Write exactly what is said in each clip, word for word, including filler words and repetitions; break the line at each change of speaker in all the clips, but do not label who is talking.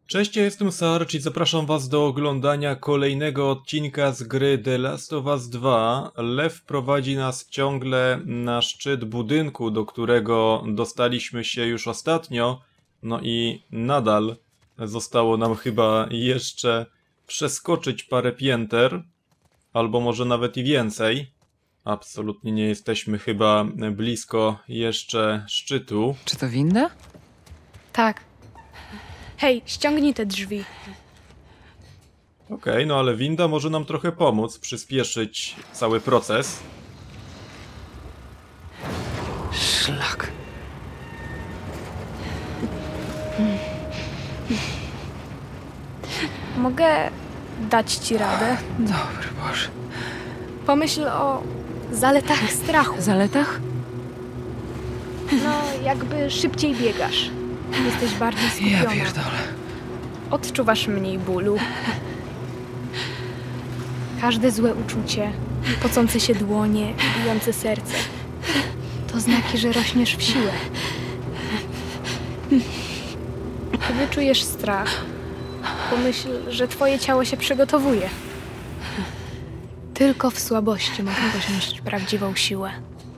Cześć, ja jestem Sarge i zapraszam was do oglądania kolejnego odcinka z gry The Last of Us dwa. Lew prowadzi nas ciągle na szczyt budynku, do którego dostaliśmy się już ostatnio. No i nadal zostało nam chyba jeszcze przeskoczyć parę pięter, albo może nawet i więcej. Absolutnie nie jesteśmy chyba blisko jeszcze szczytu.
Czy to winda?
Tak. Hej, ściągnij te drzwi.
Okej, okay, no ale winda może nam trochę pomóc, przyspieszyć cały proces.
Szlak.
Mogę dać ci radę?
Dobry Boże.
Pomyśl o zaletach strachu.
Zaletach?
No, jakby szybciej biegasz. Jesteś bardziej skupiona.
Ja pierdolę.
Odczuwasz mniej bólu. Każde złe uczucie, pocące się dłonie, bijące serce, to znaki, że rośniesz w siłę. Kiedy czujesz strach, pomyśl, że twoje ciało się przygotowuje. Tylko w słabości można osiągnąć prawdziwą siłę.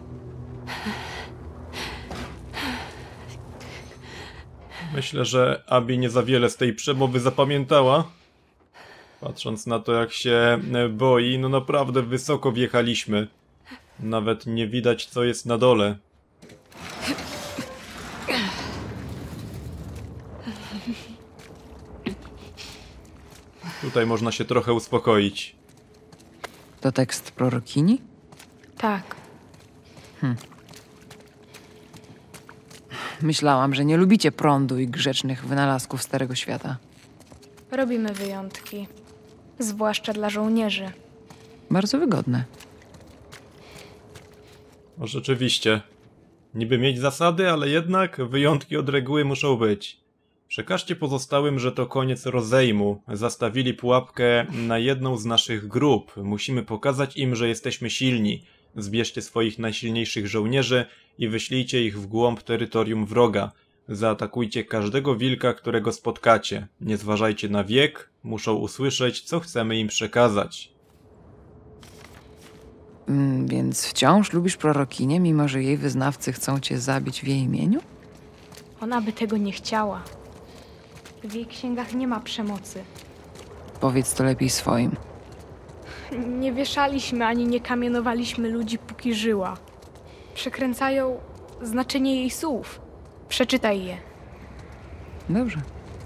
Myślę, że Abby nie za wiele z tej przemowy zapamiętała. Patrząc na to, jak się boi, no naprawdę wysoko wjechaliśmy. Nawet nie widać, co jest na dole. Tutaj można się trochę uspokoić.
To tekst prorokini?
Tak.
Hm. Myślałam, że nie lubicie prądu i grzecznych wynalazków Starego Świata.
Robimy wyjątki. Zwłaszcza dla żołnierzy.
Bardzo wygodne.
No rzeczywiście. Niby mieć zasady, ale jednak wyjątki od reguły muszą być. Przekażcie pozostałym, że to koniec rozejmu. Zastawili pułapkę na jedną z naszych grup. Musimy pokazać im, że jesteśmy silni. Zbierzcie swoich najsilniejszych żołnierzy i wyślijcie ich w głąb terytorium wroga. Zaatakujcie każdego wilka, którego spotkacie. Nie zważajcie na wiek, muszą usłyszeć, co chcemy im przekazać.
Mm, więc wciąż lubisz prorokinię, mimo że jej wyznawcy chcą cię zabić w jej imieniu?
Ona by tego nie chciała. W jej księgach nie ma przemocy.
Powiedz to lepiej swoim.
Nie wieszaliśmy ani nie kamienowaliśmy ludzi, póki żyła. Przekręcają znaczenie jej słów. Przeczytaj je.
Dobrze.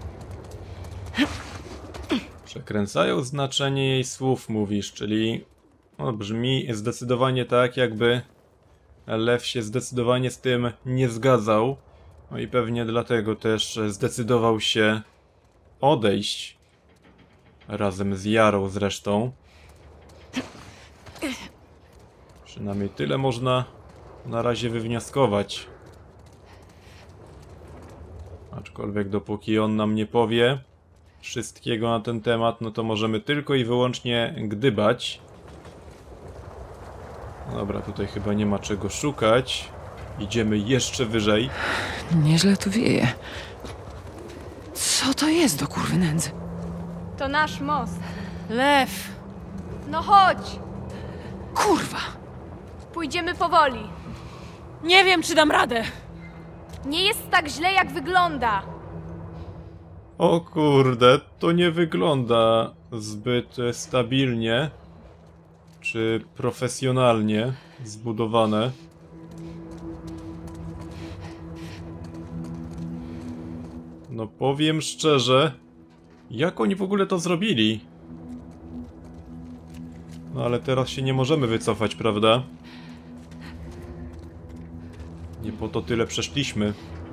Przekręcają znaczenie jej słów, mówisz, czyli no, brzmi zdecydowanie tak, jakby Lew się zdecydowanie z tym nie zgadzał. No i pewnie dlatego też zdecydował się odejść. Razem z Jarą zresztą. Przynajmniej tyle można na razie wywnioskować. Aczkolwiek dopóki on nam nie powie wszystkiego na ten temat, no to możemy tylko i wyłącznie gdybać. Dobra, tutaj chyba nie ma czego szukać. Idziemy jeszcze wyżej.
Nieźle tu wieje. Co to jest do kurwy nędzy?
To nasz most.
Lew!
No chodź!
Kurwa!
Pójdziemy powoli.
Nie wiem, czy dam radę.
Nie jest tak źle, jak wygląda.
O kurde, to nie wygląda zbyt stabilnie czy profesjonalnie zbudowane. No powiem szczerze, jak oni w ogóle to zrobili? No ale teraz się nie możemy wycofać, prawda? Nie po to tyle przeszliśmy.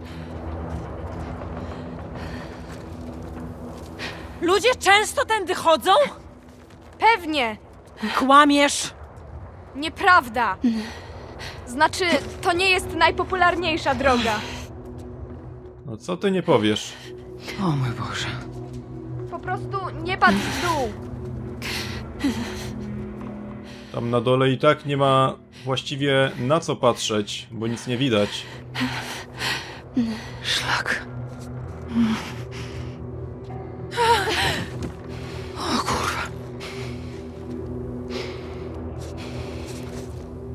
Ludzie często tędy chodzą?
Pewnie.
Kłamiesz!
Nieprawda. Znaczy, to nie jest najpopularniejsza droga.
No co ty nie powiesz?
O mój Boże.
Po prostu nie patrz w dół.
Tam na dole i tak nie ma właściwie na co patrzeć, bo nic nie widać.
Szlak.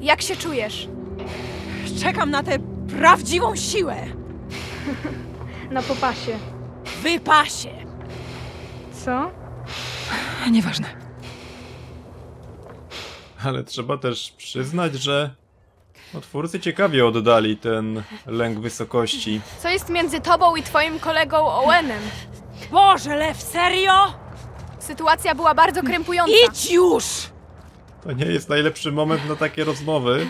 Jak się czujesz?
Czekam na tę prawdziwą siłę.
Na popasie.
Wypasie.
Co?
Nieważne.
Ale trzeba też przyznać, że no, twórcy ciekawie oddali ten lęk wysokości.
Co jest między tobą i twoim kolegą Owenem?
Boże, Lew, serio?
Sytuacja była bardzo krępująca.
Idź już!
To nie jest najlepszy moment na takie rozmowy.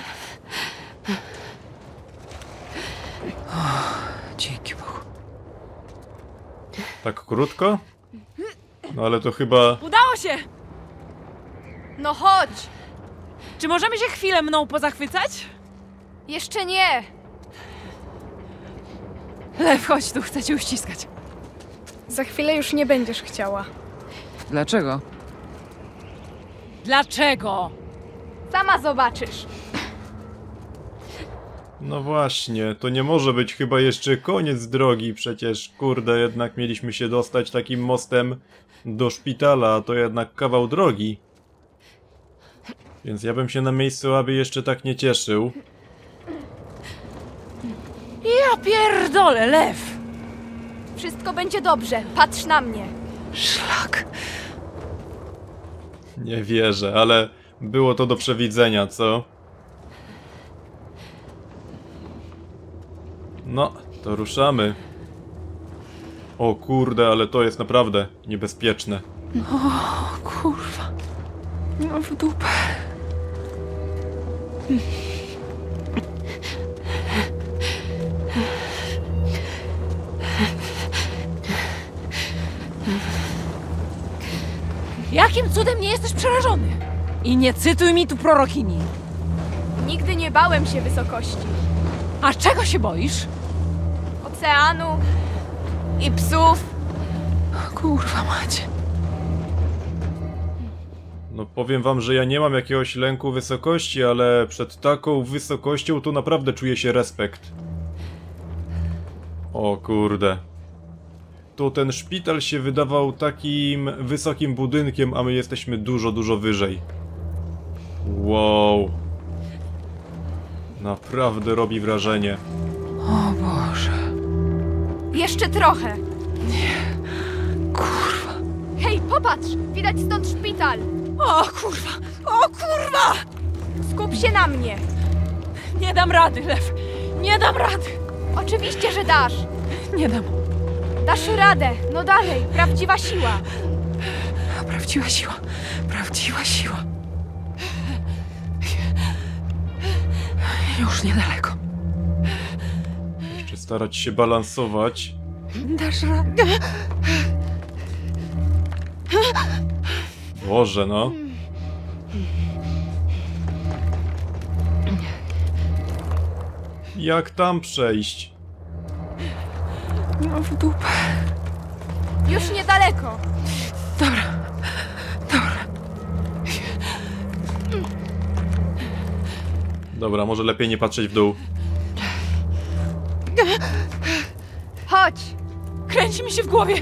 Dzięki Bogu.
Tak krótko? No ale to chyba...
Udało się!
No chodź!
Czy możemy się chwilę mną pozachwycać?
Jeszcze nie!
Lew, chodź tu, chcę cię uściskać.
Za chwilę już nie będziesz chciała.
Dlaczego?
Dlaczego?
Sama zobaczysz.
No właśnie, to nie może być chyba jeszcze koniec drogi, przecież kurde, jednak mieliśmy się dostać takim mostem do szpitala, a to jednak kawał drogi. Więc ja bym się na miejscu Aby jeszcze tak nie cieszył.
Ja pierdolę, Lew!
Wszystko będzie dobrze. Patrz na mnie.
Szlak.
Nie wierzę, ale było to do przewidzenia, co? No, to ruszamy. O kurde, ale to jest naprawdę niebezpieczne.
O kurwa. No w dupę.
Jakim cudem nie jesteś przerażony? I nie cytuj mi tu prorokini.
Nigdy nie bałem się wysokości.
A czego się boisz?
Oceanu i psów.
O kurwa macie.
No powiem wam, że ja nie mam jakiegoś lęku wysokości, ale przed taką wysokością to naprawdę czuję się respekt. O kurde. To ten szpital się wydawał takim wysokim budynkiem, a my jesteśmy dużo, dużo wyżej. Wow. Naprawdę robi wrażenie.
O Boże.
Jeszcze trochę.
Kurwa.
Hej, popatrz! Widać stąd szpital.
O kurwa! O kurwa!
Skup się na mnie.
Nie dam rady, Lew! Nie dam rady!
Oczywiście, że dasz.
Nie dam.
Dasz radę. No dalej. Prawdziwa siła.
Prawdziwa siła. Prawdziwa siła. Już niedaleko.
Jeszcze starać się balansować.
Dasz radę.
Boże, no. Jak tam przejść?
No w dupę.
Już niedaleko.
Dobra. Dobra.
Dobra, może lepiej nie patrzeć w dół.
Chodź.
Kręci mi się w głowie!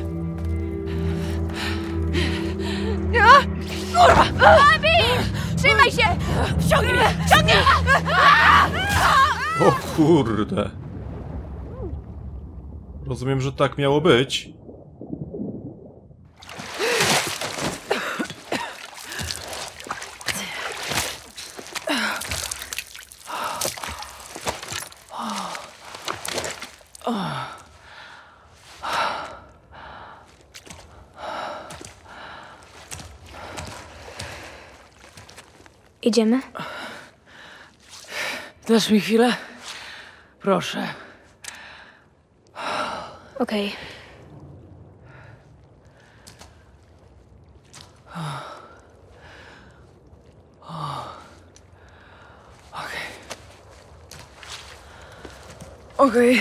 Ja? Kurwa!
Abi! Trzymaj się!
Ciągnij mnie! Ciągnij mnie!
O kurde. Rozumiem, że tak miało być.
Idziemy?
Dasz mi chwilę? Proszę.
Okej.
Okej.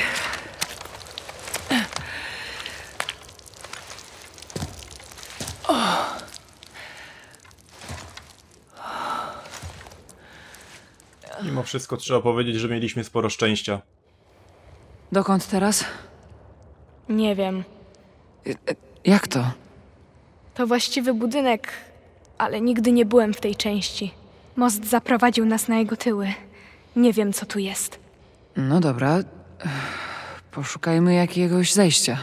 Mimo wszystko trzeba powiedzieć, że mieliśmy sporo szczęścia.
Dokąd teraz?
Nie wiem.
Jak to?
To właściwy budynek, ale nigdy nie byłem w tej części. Most zaprowadził nas na jego tyły. Nie wiem, co tu jest.
No dobra. Ech, Poszukajmy jakiegoś zejścia.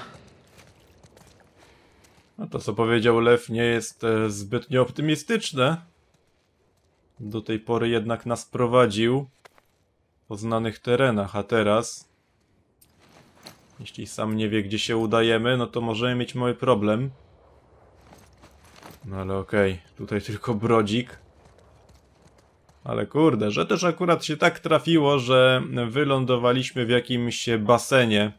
No to, co powiedział Lew, nie jest e, zbytnio optymistyczne. Do tej pory jednak nas prowadził po znanych terenach, a teraz, jeśli sam nie wie, gdzie się udajemy, no to możemy mieć mały problem. No ale okej, okay. Tutaj tylko brodzik. Ale kurde, że też akurat się tak trafiło, że wylądowaliśmy w jakimś basenie.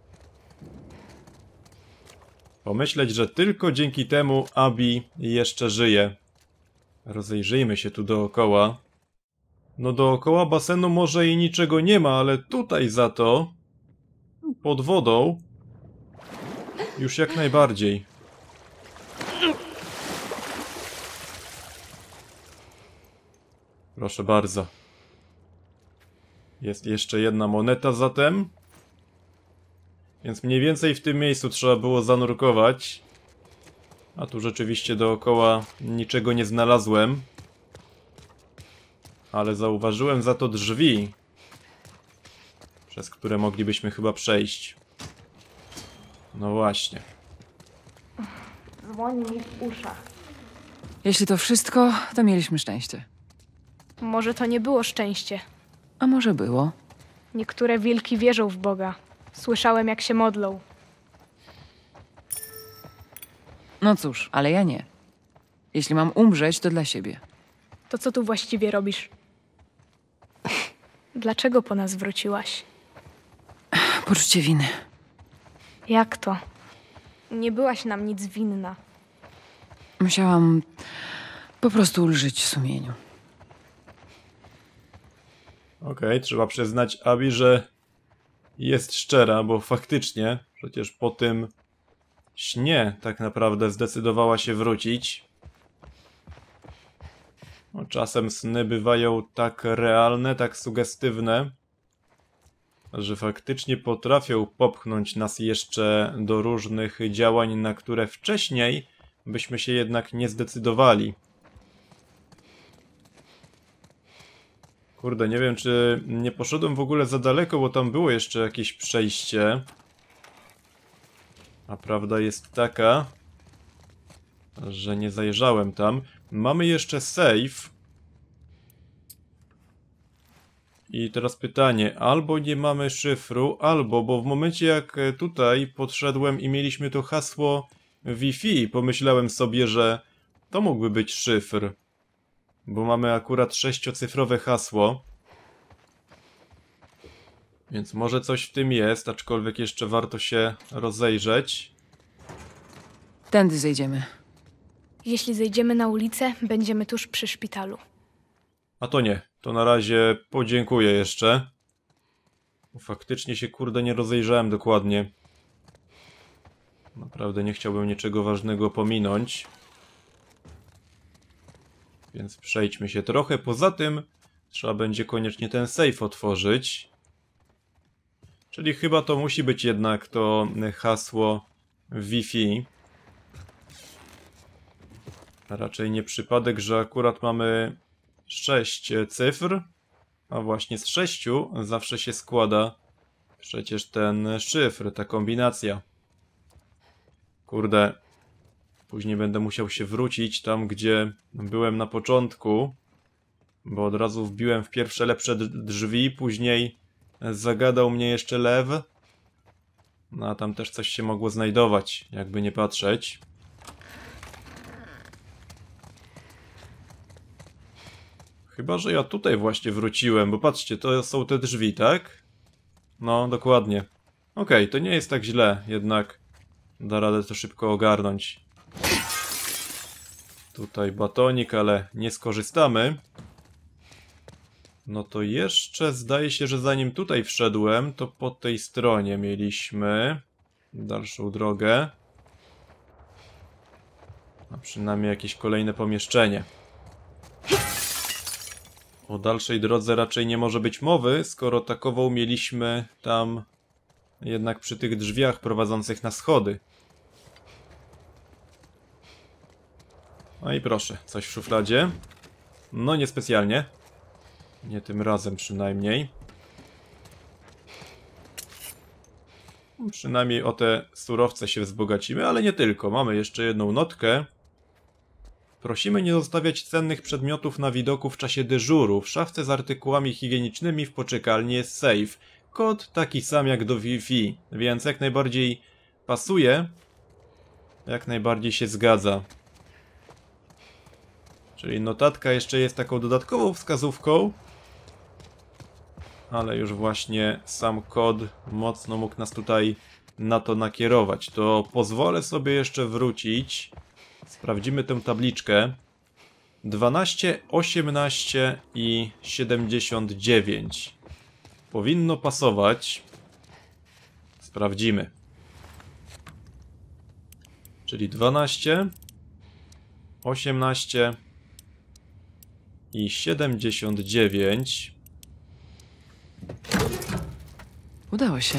Pomyśleć, że tylko dzięki temu Abby jeszcze żyje. Rozejrzyjmy się tu dookoła. No dookoła basenu może i niczego nie ma, ale tutaj za to, pod wodą, już jak najbardziej. Proszę bardzo. Jest jeszcze jedna moneta zatem. Więc mniej więcej w tym miejscu trzeba było zanurkować. A tu rzeczywiście dookoła niczego nie znalazłem. Ale zauważyłem za to drzwi, przez które moglibyśmy chyba przejść. No właśnie.
Dzwoni mi w uszach.
Jeśli to wszystko, to mieliśmy szczęście.
Może to nie było szczęście.
A może było?
Niektóre wilki wierzą w Boga. Słyszałem, jak się modlą.
No cóż, ale ja nie. Jeśli mam umrzeć, to dla siebie.
To co tu właściwie robisz? Dlaczego po nas wróciłaś?
Poczucie winy.
Jak to? Nie byłaś nam nic winna.
Musiałam po prostu ulżyć sumieniu.
Okej, okay, trzeba przyznać Abby, że jest szczera, bo faktycznie przecież po tym śnie tak naprawdę zdecydowała się wrócić. No, czasem sny bywają tak realne, tak sugestywne, że faktycznie potrafią popchnąć nas jeszcze do różnych działań, na które wcześniej byśmy się jednak nie zdecydowali. Kurde, nie wiem, czy nie poszedłem w ogóle za daleko, bo tam było jeszcze jakieś przejście. A prawda jest taka, że nie zajrzałem tam. Mamy jeszcze save. I teraz pytanie, albo nie mamy szyfru, albo, bo w momencie jak tutaj podszedłem i mieliśmy to hasło Wi-Fi, pomyślałem sobie, że to mógłby być szyfr. Bo mamy akurat sześciocyfrowe hasło. Więc może coś w tym jest, aczkolwiek jeszcze warto się rozejrzeć.
Tędy zejdziemy.
Jeśli zejdziemy na ulicę, będziemy tuż przy szpitalu.
A to nie, to na razie podziękuję jeszcze. Faktycznie się kurde nie rozejrzałem dokładnie. Naprawdę nie chciałbym niczego ważnego pominąć. Więc przejdźmy się trochę. Poza tym trzeba będzie koniecznie ten safe otworzyć. Czyli chyba to musi być jednak to hasło Wi-Fi. Raczej nie przypadek, że akurat mamy sześć cyfr. A właśnie z sześciu zawsze się składa przecież ten szyfr, ta kombinacja. Kurde. Później będę musiał się wrócić tam, gdzie byłem na początku. Bo od razu wbiłem w pierwsze lepsze drzwi, później zagadał mnie jeszcze Lew. No a tam też coś się mogło znajdować, jakby nie patrzeć. Chyba że ja tutaj właśnie wróciłem, bo patrzcie, to są te drzwi, tak? No, dokładnie. Okej, okay, to nie jest tak źle, jednak da radę to szybko ogarnąć. Tutaj batonik, ale nie skorzystamy. No to jeszcze zdaje się, że zanim tutaj wszedłem, to po tej stronie mieliśmy dalszą drogę. A przynajmniej jakieś kolejne pomieszczenie. O dalszej drodze raczej nie może być mowy, skoro takową mieliśmy tam jednak przy tych drzwiach prowadzących na schody. No i proszę, coś w szufladzie. No niespecjalnie. Nie tym razem przynajmniej. Przynajmniej o te surowce się wzbogacimy, ale nie tylko. Mamy jeszcze jedną notkę. Prosimy nie zostawiać cennych przedmiotów na widoku w czasie dyżuru. W szafce z artykułami higienicznymi w poczekalni jest safe. Kod taki sam jak do Wi-Fi, więc jak najbardziej pasuje. Jak najbardziej się zgadza. Czyli notatka jeszcze jest taką dodatkową wskazówką. Ale już właśnie sam kod mocno mógł nas tutaj na to nakierować. To pozwolę sobie jeszcze wrócić. Sprawdzimy tę tabliczkę. dwanaście, osiemnaście i siedemdziesiąt dziewięć. Powinno pasować. Sprawdzimy. Czyli dwanaście, osiemnaście i siedemdziesiąt dziewięć.
Udało się.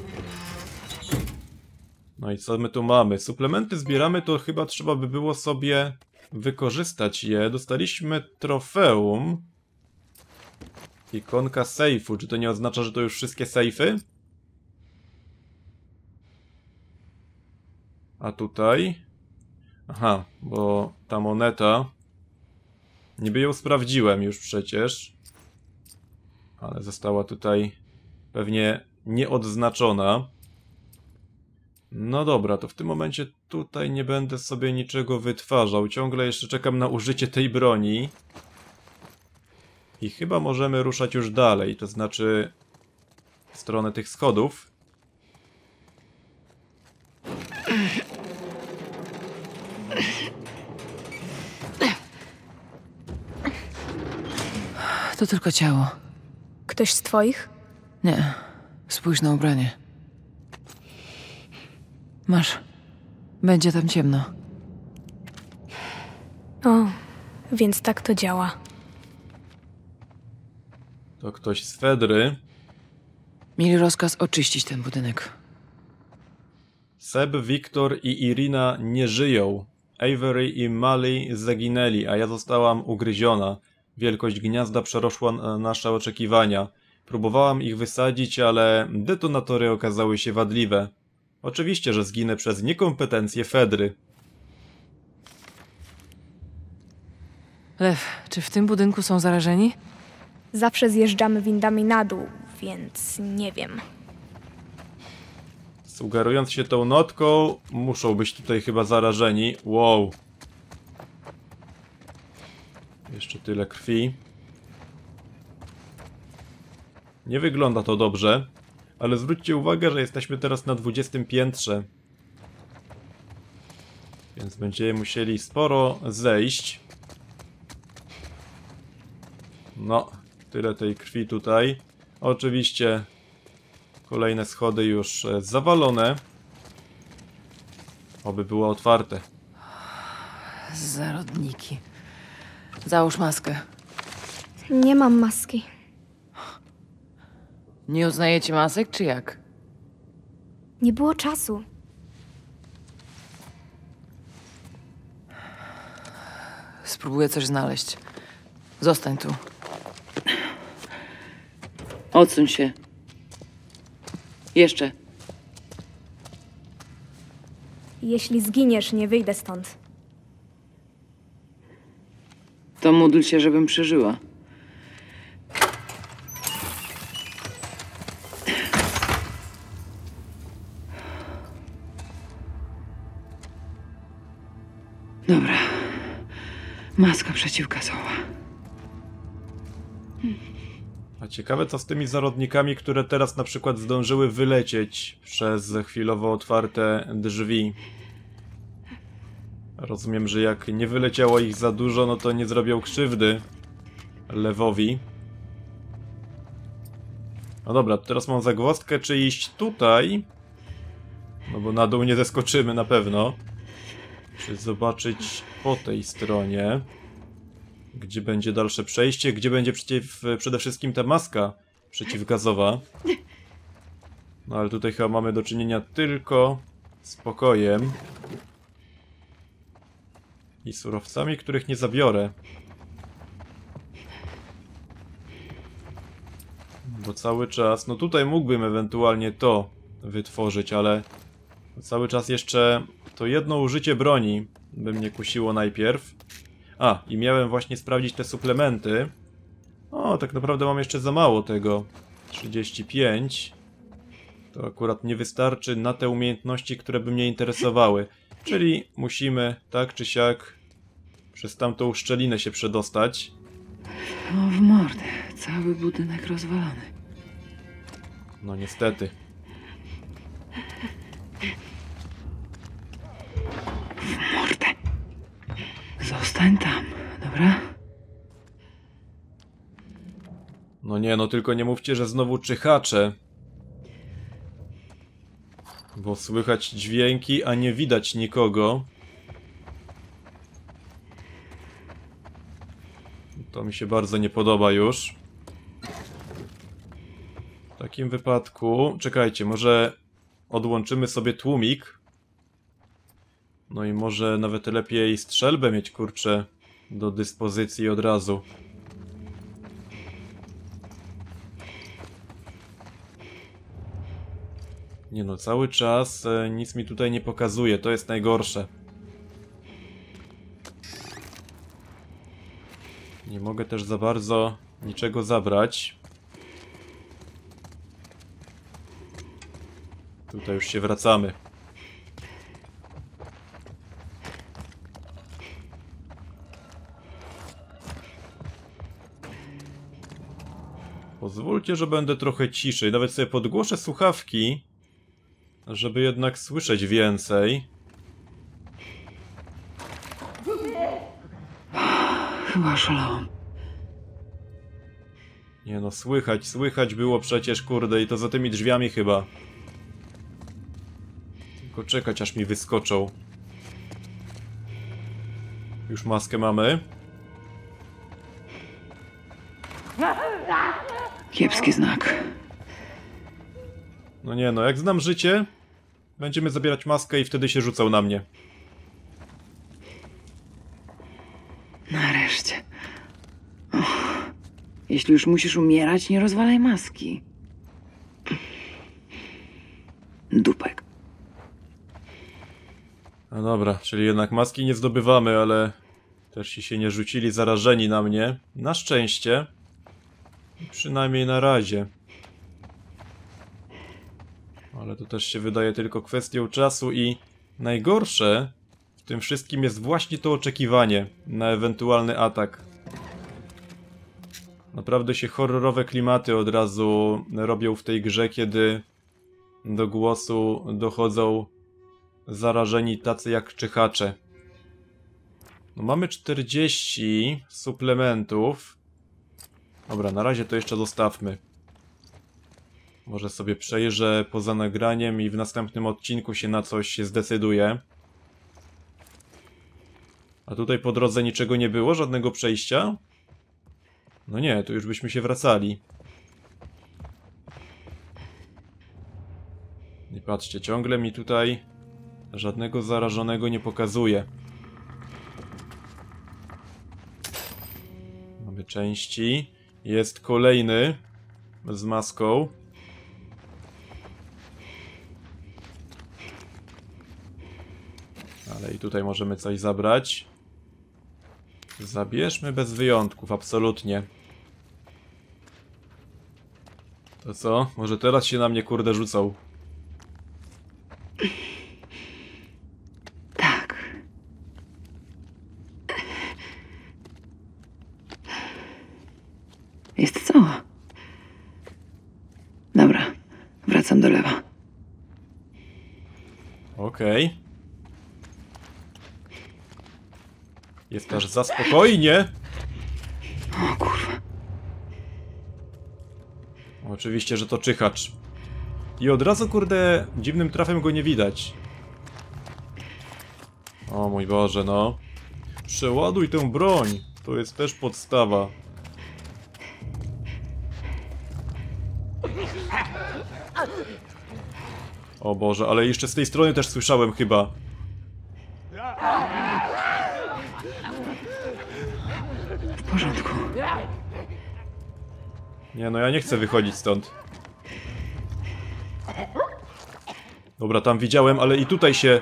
No i co my tu mamy? Suplementy zbieramy, to chyba trzeba by było sobie wykorzystać je. Dostaliśmy trofeum. Ikonka sejfu. Czy to nie oznacza, że to już wszystkie sejfy? A tutaj? Aha, bo ta moneta... Niby ją sprawdziłem już przecież. Ale została tutaj pewnie nieodznaczona. No dobra, to w tym momencie tutaj nie będę sobie niczego wytwarzał. Ciągle jeszcze czekam na użycie tej broni. I chyba możemy ruszać już dalej, to znaczy w stronę tych schodów.
To tylko ciało.
Ktoś z twoich?
Nie. Spójrz na ubranie. Masz. Będzie tam ciemno.
O, więc tak to działa.
To ktoś z Fedry.
Mieli rozkaz oczyścić ten budynek.
Seb, Wiktor i Irina nie żyją. Avery i Mali zaginęli, a ja zostałam ugryziona. Wielkość gniazda przerosła nasze oczekiwania. Próbowałam ich wysadzić, ale detonatory okazały się wadliwe. Oczywiście, że zginę przez niekompetencje Fedry.
Lew, czy w tym budynku są zarażeni?
Zawsze zjeżdżamy windami na dół, więc nie wiem.
Sugerując się tą notką, muszą być tutaj chyba zarażeni. Wow. Jeszcze tyle krwi. Nie wygląda to dobrze, ale zwróćcie uwagę, że jesteśmy teraz na dwudziestym piętrze. Więc będziemy musieli sporo zejść. No, tyle tej krwi tutaj. Oczywiście kolejne schody już zawalone. Oby było otwarte.
Zarodniki. Załóż maskę.
Nie mam maski.
Nie uznajecie masek, czy jak?
Nie było czasu.
Spróbuję coś znaleźć. Zostań tu. Odsuń się. Jeszcze.
Jeśli zginiesz, nie wyjdę stąd.
To módl się, żebym przeżyła. Dobra. Maska przeciwgazowa.
A ciekawe co z tymi zarodnikami, które teraz na przykład zdążyły wylecieć przez chwilowo otwarte drzwi. Rozumiem, że jak nie wyleciało ich za dużo, no to nie zrobią krzywdy Lewowi. No dobra, teraz mam zagwozdkę, czy iść tutaj? No bo na dół nie zeskoczymy na pewno. Czy zobaczyć po tej stronie, gdzie będzie dalsze przejście, gdzie będzie przeciw, przede wszystkim ta maska przeciwgazowa. No ale tutaj chyba mamy do czynienia tylko z pokojem. I surowcami, których nie zabiorę. Bo cały czas... No tutaj mógłbym ewentualnie to wytworzyć, ale... Cały czas jeszcze to jedno użycie broni by mnie kusiło najpierw. A, i miałem właśnie sprawdzić te suplementy. O, tak naprawdę mam jeszcze za mało tego. trzydzieści pięć. To akurat nie wystarczy na te umiejętności, które by mnie interesowały. Czyli musimy, tak czy siak, przez tamtą szczelinę się przedostać.
O, w mordę. Cały budynek rozwalony.
No niestety.
W mordę. Zostań tam, dobra?
No nie, no tylko nie mówcie, że znowu czyhacze. Bo słychać dźwięki, a nie widać nikogo. To mi się bardzo nie podoba już. W takim wypadku... Czekajcie, może odłączymy sobie tłumik. No i może nawet lepiej strzelbę mieć, kurczę, do dyspozycji od razu. Nie no, cały czas e, nic mi tutaj nie pokazuje, to jest najgorsze. Nie mogę też za bardzo niczego zabrać. Tutaj już się wracamy. Pozwólcie, że będę trochę ciszej. Nawet sobie podgłoszę słuchawki, żeby jednak słyszeć więcej.
Chyba szalałam.
Nie no, słychać, słychać było przecież, kurde, i to za tymi drzwiami chyba. Tylko czekać, aż mi wyskoczą. Już maskę mamy.
Kiepski znak.
No nie no, jak znam życie, będziemy zabierać maskę i wtedy się rzucał na mnie.
Nareszcie. Och, jeśli już musisz umierać, nie rozwalaj maski. Dupek.
No dobra, czyli jednak maski nie zdobywamy, ale też ci się nie rzucili zarażeni na mnie. Na szczęście. Przynajmniej na razie. Ale to też się wydaje tylko kwestią czasu i najgorsze w tym wszystkim jest właśnie to oczekiwanie na ewentualny atak. Naprawdę się horrorowe klimaty od razu robią w tej grze, kiedy do głosu dochodzą zarażeni tacy jak czyhacze. No mamy czterdzieści suplementów. Dobra, na razie to jeszcze zostawmy. Może sobie przejrzę poza nagraniem i w następnym odcinku się na coś zdecyduję. A tutaj po drodze niczego nie było? Żadnego przejścia? No nie, tu już byśmy się wracali. I patrzcie, ciągle mi tutaj żadnego zarażonego nie pokazuje. Mamy części. Jest kolejny z maską. Ale i tutaj możemy coś zabrać. Zabierzmy bez wyjątków, absolutnie. To co? Może teraz się na mnie kurde rzucą.
Tak. Jest cała. Dobra, wracam do lewa.
Okej. Okay. Jest aż za spokojnie.
O kurwa.
Oczywiście, że to czyhacz. I od razu, kurde, dziwnym trafem go nie widać. O mój Boże, no. Przeładuj tę broń. To jest też podstawa. O Boże, ale jeszcze z tej strony też słyszałem chyba.
W porządku.
Nie, no ja nie chcę wychodzić stąd. Dobra, tam widziałem, ale i tutaj się...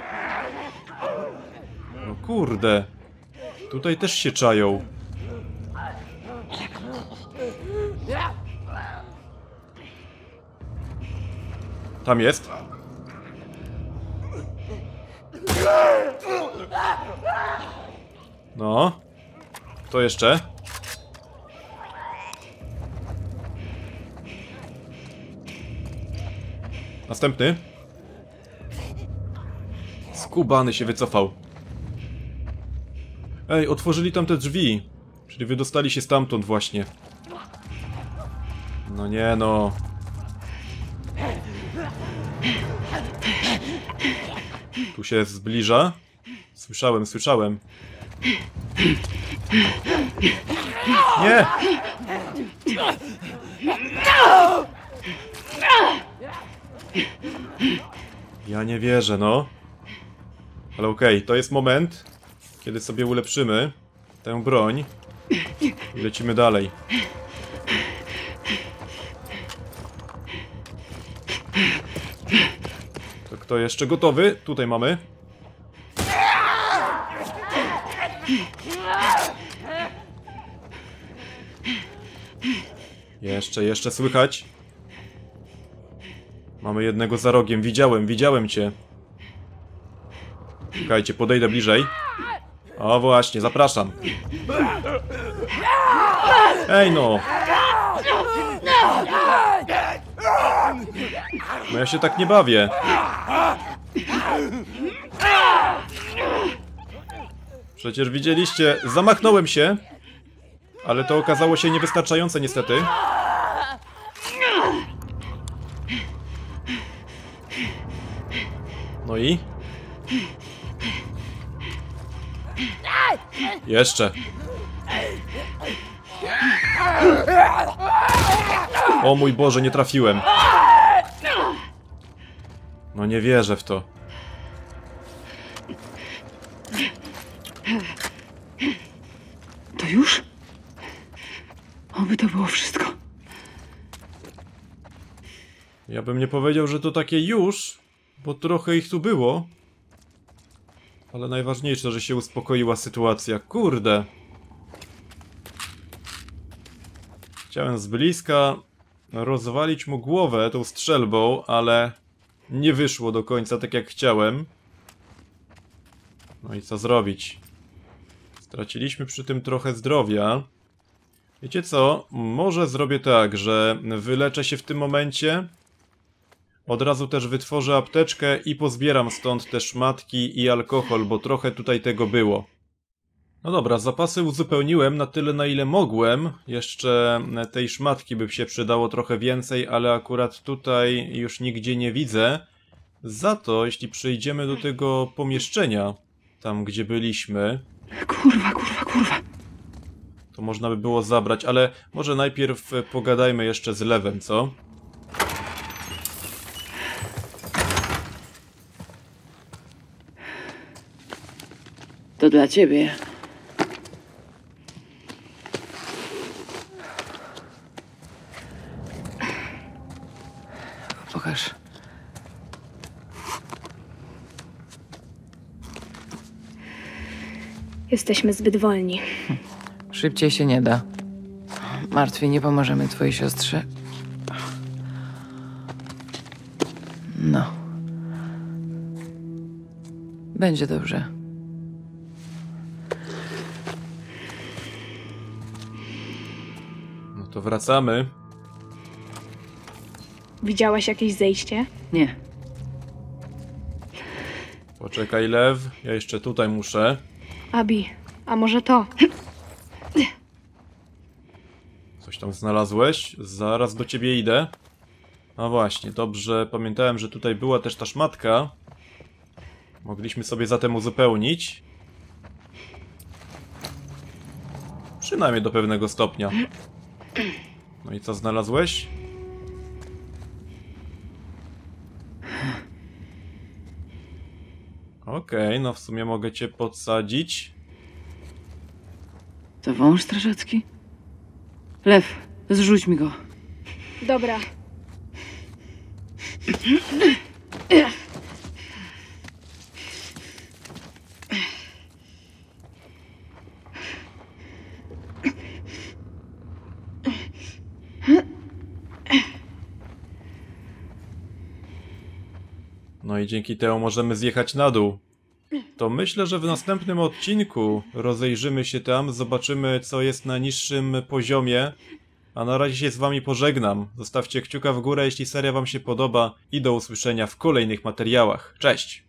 No kurde. Tutaj też się czają. Tam jest. No. Kto jeszcze? Następny. Skubany się wycofał. Ej, otworzyli tam te drzwi. Czyli wydostali się stamtąd właśnie. No nie no. Tu się zbliża. Słyszałem, słyszałem. Nie! Ja nie wierzę, no. Ale okej, okay, to jest moment, kiedy sobie ulepszymy tę broń i lecimy dalej. To kto jeszcze gotowy? Tutaj mamy. Jeszcze, jeszcze słychać. Mamy jednego za rogiem. Widziałem, widziałem cię. Czekajcie, podejdę bliżej. O właśnie, zapraszam. Ej no! No ja się tak nie bawię. Przecież widzieliście, zamachnąłem się. Ale to okazało się niewystarczające niestety. No i? Jeszcze. O mój Boże, nie trafiłem. No nie wierzę w to.
To już? Oby to było wszystko.
Ja bym nie powiedział, że to takie już, bo trochę ich tu było. Ale najważniejsze, że się uspokoiła sytuacja. Kurde. Chciałem z bliska rozwalić mu głowę tą strzelbą, ale nie wyszło do końca tak jak chciałem. No i co zrobić? Straciliśmy przy tym trochę zdrowia. Wiecie co? Może zrobię tak, że wyleczę się w tym momencie. Od razu też wytworzę apteczkę i pozbieram stąd te szmatki i alkohol, bo trochę tutaj tego było. No dobra, zapasy uzupełniłem na tyle, na ile mogłem. Jeszcze tej szmatki by się przydało trochę więcej, ale akurat tutaj już nigdzie nie widzę. Za to, jeśli przejdziemy do tego pomieszczenia, tam gdzie byliśmy...
Kurwa, kurwa, kurwa.
To można by było zabrać, ale może najpierw pogadajmy jeszcze z Lewem, co?
To dla ciebie. Pokaż.
Jesteśmy zbyt wolni.
Szybciej się nie da. Martwi nie pomożemy twojej siostrze. No. Będzie dobrze.
No to wracamy.
Widziałaś jakieś zejście?
Nie.
Poczekaj, Lew. Ja jeszcze tutaj muszę.
Abi, a może to?
Coś tam znalazłeś? Zaraz do ciebie idę. No właśnie, dobrze. Pamiętałem, że tutaj była też ta szmatka. Mogliśmy sobie zatem uzupełnić. Przynajmniej do pewnego stopnia. No i co znalazłeś? Okej, okay, no w sumie mogę cię podsadzić.
To wąż strażacki? Lew, zrzuć mi go.
Dobra.
No i dzięki temu możemy zjechać na dół. To myślę, że w następnym odcinku rozejrzymy się tam, zobaczymy co jest na niższym poziomie. A na razie się z wami pożegnam. Zostawcie kciuka w górę, jeśli seria wam się podoba i do usłyszenia w kolejnych materiałach. Cześć!